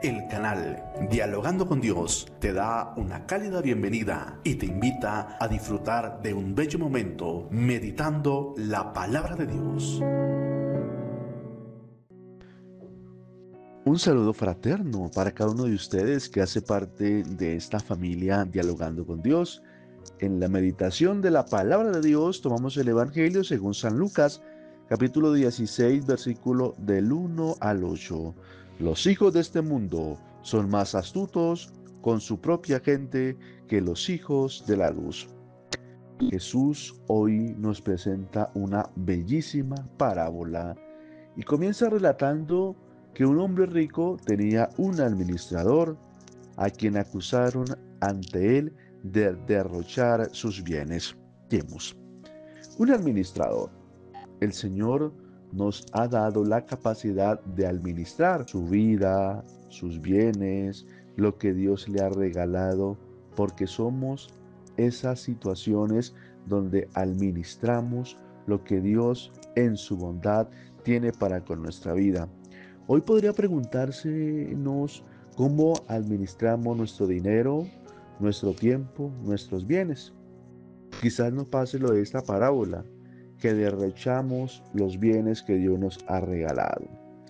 El canal Dialogando con Dios te da una cálida bienvenida y te invita a disfrutar de un bello momento meditando la palabra de Dios. Un saludo fraterno para cada uno de ustedes que hace parte de esta familia Dialogando con Dios. En la meditación de la palabra de Dios tomamos el Evangelio según San Lucas, capítulo 16, versículo del 1 al 8. Los hijos de este mundo son más astutos con su propia gente que los hijos de la luz. Jesús hoy nos presenta una bellísima parábola y comienza relatando que un hombre rico tenía un administrador a quien acusaron ante él de derrochar sus bienes. Vemos, un administrador. El Señor nos ha dado la capacidad de administrar su vida, sus bienes, lo que Dios le ha regalado, porque somos esas situaciones donde administramos lo que Dios en su bondad tiene para con nuestra vida. Hoy podría preguntársenos cómo administramos nuestro dinero, nuestro tiempo, nuestros bienes. Quizás nos pase lo de esta parábola, que derrochamos los bienes que Dios nos ha regalado.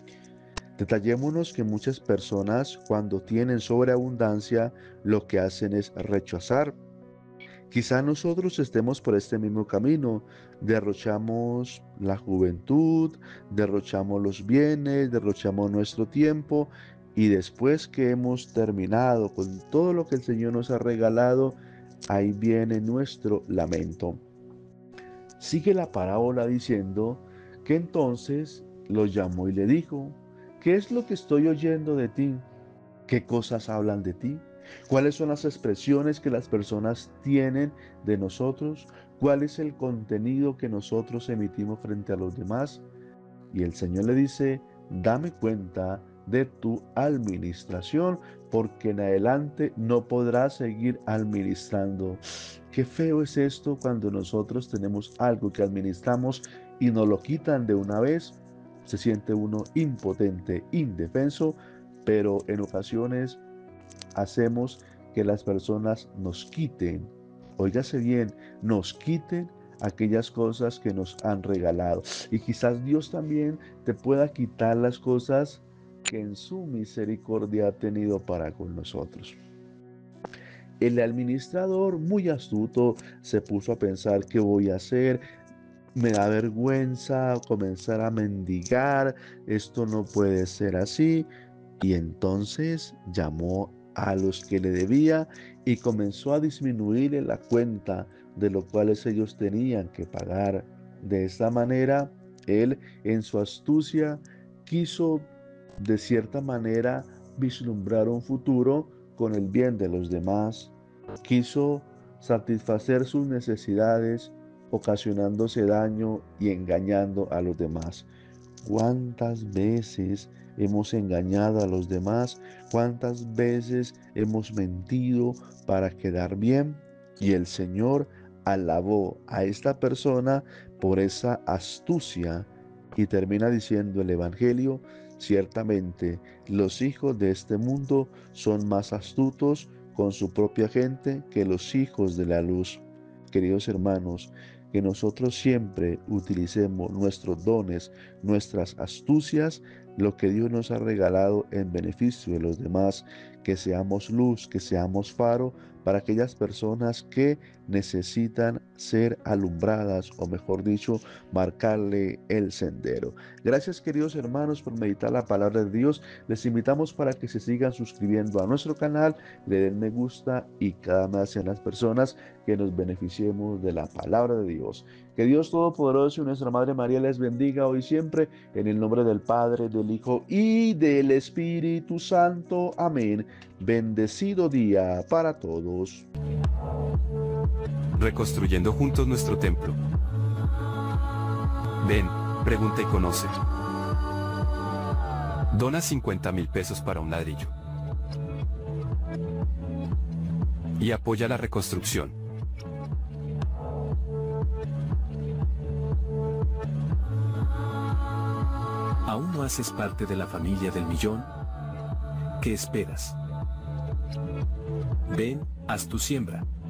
Detallémonos que muchas personas cuando tienen sobreabundancia lo que hacen es rechazar. Quizá nosotros estemos por este mismo camino, derrochamos la juventud, derrochamos los bienes, derrochamos nuestro tiempo y después que hemos terminado con todo lo que el Señor nos ha regalado, ahí viene nuestro lamento. Sigue la parábola diciendo que entonces lo llamó y le dijo, ¿qué es lo que estoy oyendo de ti? ¿Qué cosas hablan de ti? ¿Cuáles son las expresiones que las personas tienen de nosotros? ¿Cuál es el contenido que nosotros emitimos frente a los demás? Y el Señor le dice, dame cuenta de tu administración, porque en adelante no podrás seguir administrando. Qué feo es esto cuando nosotros tenemos algo que administramos y nos lo quitan de una vez. Se siente uno impotente, indefenso, pero en ocasiones hacemos que las personas nos quiten, óigase bien, nos quiten aquellas cosas que nos han regalado. Y quizás Dios también te pueda quitar las cosas que en su misericordia ha tenido para con nosotros. El administrador, muy astuto, se puso a pensar qué voy a hacer. Me da vergüenza comenzar a mendigar, esto no puede ser así. Y entonces llamó a los que le debía y comenzó a disminuir la cuenta de lo cuales ellos tenían que pagar. De esta manera, él en su astucia quiso de cierta manera vislumbrar un futuro con el bien de los demás. Quiso satisfacer sus necesidades, ocasionándose daño y engañando a los demás. ¿Cuántas veces hemos engañado a los demás? ¿Cuántas veces hemos mentido para quedar bien? Y el Señor alabó a esta persona por esa astucia y termina diciendo el Evangelio, ciertamente los hijos de este mundo son más astutos con su propia gente que los hijos de la luz. Queridos hermanos, que nosotros siempre utilicemos nuestros dones, nuestras astucias, lo que Dios nos ha regalado en beneficio de los demás, que seamos luz, que seamos faro para aquellas personas que necesitan ser alumbradas, o mejor dicho, marcarle el sendero. Gracias, queridos hermanos, por meditar la palabra de Dios. Les invitamos para que se sigan suscribiendo a nuestro canal, le den me gusta y cada vez sean las personas que nos beneficiemos de la palabra de Dios. Que Dios Todopoderoso y nuestra Madre María les bendiga hoy y siempre, en el nombre del Padre, del Hijo y del Espíritu Santo. Amén. Bendecido día para todos. Reconstruyendo juntos nuestro templo. Ven, pregunta y conoce. Dona 50,000 pesos para un ladrillo. Y apoya la reconstrucción. ¿Aún no haces parte de la familia del millón? ¿Qué esperas? Ven, haz tu siembra.